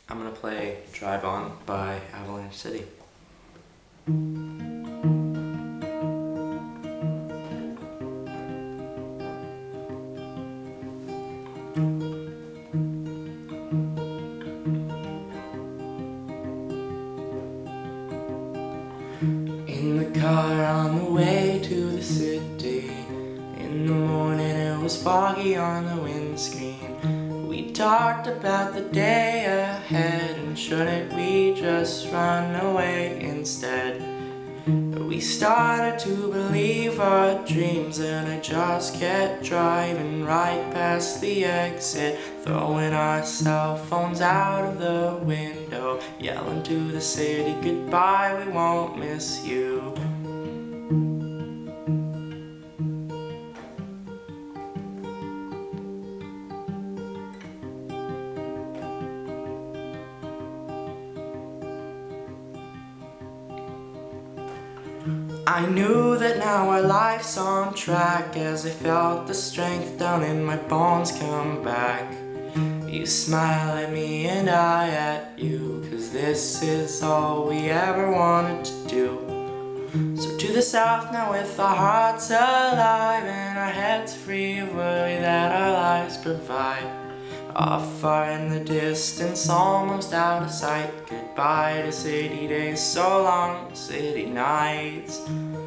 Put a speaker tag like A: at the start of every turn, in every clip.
A: I'm gonna play Drive On by Avalanche City. In the car on the way to the city, in the morning it was foggy on the windscreen. We talked about the day ahead, and shouldn't we just run away instead? We started to believe our dreams, and I just kept driving right past the exit, throwing our cell phones out of the window, yelling to the city, goodbye, we won't miss you. I knew that now our life's on track, as I felt the strength down in my bones come back. You smile at me and I at you, 'cause this is all we ever wanted to do. So to the south now with our hearts alive and our heads free of worry that our lives provide. Off far in the distance, almost out of sight, goodbye to city days, so long city nights.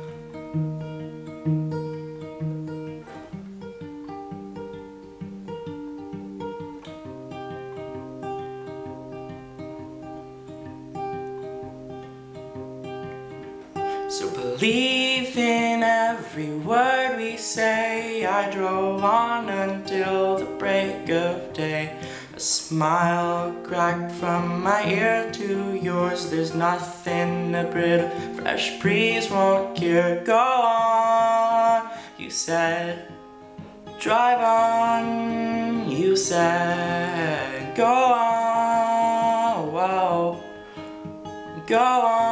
A: So believe in every word we say. I drove on until the break of day. A smile cracked from my ear to yours. There's nothing a brittle fresh breeze won't cure. Go on, you said. Drive on, you said. Go on, whoa. Go on.